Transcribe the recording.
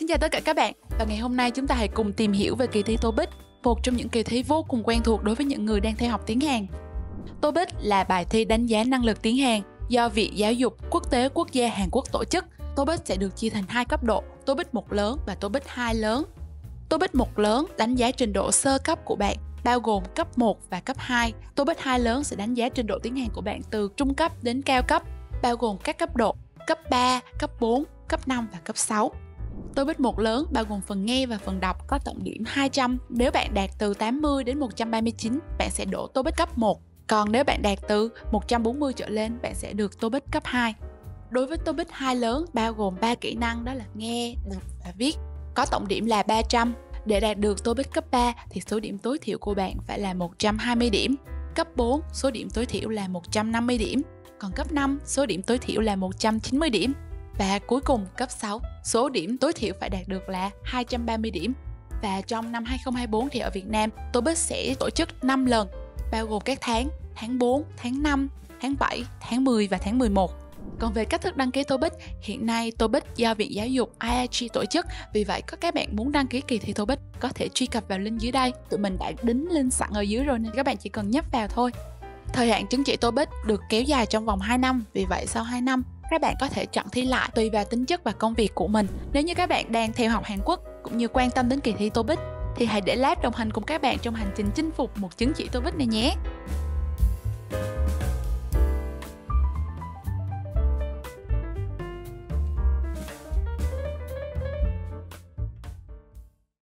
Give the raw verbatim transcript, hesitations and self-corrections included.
chào tất cả các bạn, và ngày hôm nay chúng ta hãy cùng tìm hiểu về kỳ thi TOEIC, một trong những kỳ thi vô cùng quen thuộc đối với những người đang theo học tiếng Hàn. TOEIC là bài thi đánh giá năng lực tiếng Hàn do Viện Giáo dục Quốc tế Quốc gia Hàn Quốc tổ chức. TOEIC sẽ được chia thành hai cấp độ, TOEIC một lớn và TOEIC hai lớn. TOEIC một lớn đánh giá trình độ sơ cấp của bạn, bao gồm cấp một và cấp hai. TOEIC hai lớn sẽ đánh giá trình độ tiếng Hàn của bạn từ trung cấp đến cao cấp, bao gồm các cấp độ cấp ba, cấp bốn, cấp năm và cấp sáu. TOEIC một lớn bao gồm phần nghe và phần đọc có tổng điểm hai trăm. Nếu bạn đạt từ tám mươi đến một trăm ba mươi chín, bạn sẽ đỗ TOEIC cấp một. Còn nếu bạn đạt từ một trăm bốn mươi trở lên, bạn sẽ được TOEIC cấp hai. Đối với TOEIC hai lớn bao gồm ba kỹ năng, đó là nghe, đọc và viết, có tổng điểm là ba trăm. Để đạt được TOEIC cấp ba thì số điểm tối thiểu của bạn phải là một trăm hai mươi điểm. Cấp bốn, số điểm tối thiểu là một trăm năm mươi điểm. Còn cấp năm, số điểm tối thiểu là một trăm chín mươi điểm. Và cuối cùng cấp sáu, số điểm tối thiểu phải đạt được là hai trăm ba mươi điểm. Và trong năm hai không hai tư thì ở Việt Nam, TOEIC sẽ tổ chức năm lần, bao gồm các tháng tháng bốn, tháng năm, tháng bảy, tháng mười và tháng mười một. Còn về cách thức đăng ký TOEIC, hiện nay TOEIC do Viện Giáo dục i a giê tổ chức. Vì vậy, có các bạn muốn đăng ký kỳ thi TOEIC có thể truy cập vào link dưới đây. Tụi mình đã đính link sẵn ở dưới rồi nên các bạn chỉ cần nhấp vào thôi. Thời hạn chứng chỉ TOEIC được kéo dài trong vòng hai năm. Vì vậy, sau hai năm, các bạn có thể chọn thi lại tùy vào tính chất và công việc của mình. Nếu như các bạn đang theo học Hàn Quốc cũng như quan tâm đến kỳ thi TOEIC thì hãy để Lab đồng hành cùng các bạn trong hành trình chinh phục một chứng chỉ TOEIC này nhé.